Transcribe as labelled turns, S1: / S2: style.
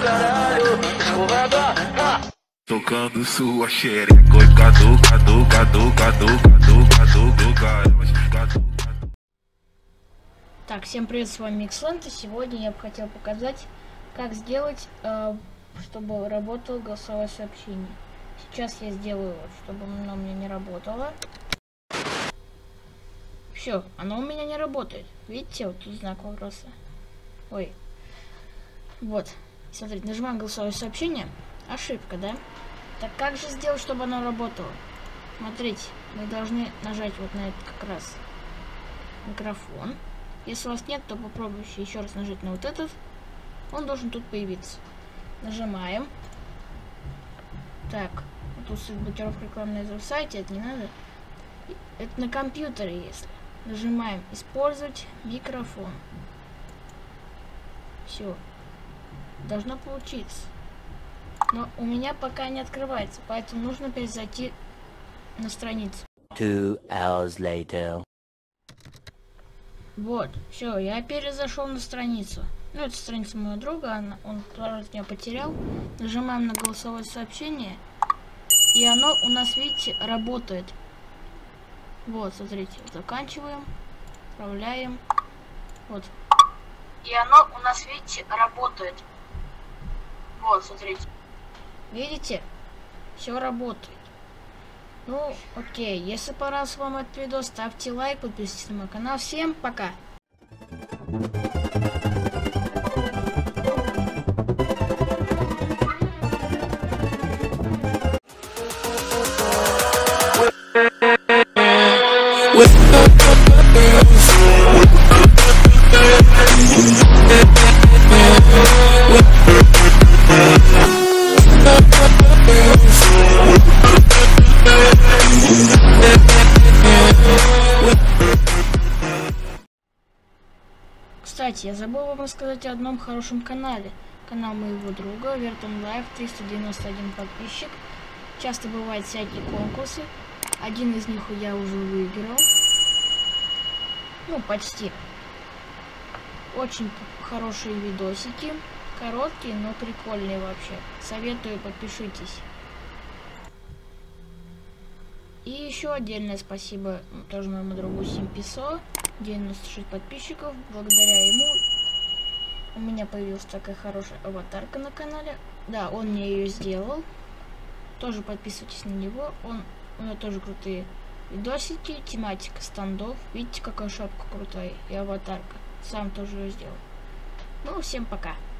S1: Tocando sua xereca, cadu, cadu, cadu, cadu, cadu, cadu, cadu.
S2: Так, всем привет, с вами Xland, и сегодня я бы хотел показать, как сделать, чтобы работало голосовое сообщение. Сейчас я сделаю, чтобы оно у меня не работало. Все, оно у меня не работает. Видите, вот тут знак вопроса. Ой. Вот. Смотрите, нажимаем голосовое сообщение. Ошибка, да? Так как же сделать, чтобы оно работало? Смотрите, мы должны нажать вот на этот как раз микрофон. Если у вас нет, то попробуйте еще раз нажать на вот этот. Он должен тут появиться. Нажимаем. Так, тут стоит блокировка рекламной на сайте, это не надо. Это на компьютере, если. Нажимаем использовать микрофон. Все. Должно получиться. Но у меня пока не открывается, поэтому нужно опять зайти на страницу.
S3: 2 hours later.
S2: Вот, все, я перезашел на страницу. Ну, это страница моего друга, он меня потерял. Нажимаем на голосовое сообщение, и оно у нас, видите, работает. Вот, смотрите, заканчиваем, отправляем. Вот. И оно у нас, видите, работает. Вот, смотрите. Видите? Все работает. Ну, окей. Если понравился вам этот видос, ставьте лайк, подписывайтесь на мой канал. Всем пока! Кстати, я забыл вам рассказать о одном хорошем канале. Канал моего друга, Вертон Лайв, 391 подписчик. Часто бывают всякие конкурсы. Один из них я уже выиграл. Ну, почти. Очень хорошие видосики. Короткие, но прикольные вообще. Советую, подпишитесь. И еще отдельное спасибо тоже моему другу Симписо. 96 подписчиков. Благодаря ему у меня появилась такая хорошая аватарка на канале. Да, он мне ее сделал. Тоже подписывайтесь на него. У него тоже крутые видосики, тематика стандов. Видите, какая шапка крутая и аватарка. Сам тоже ее сделал. Ну, всем пока.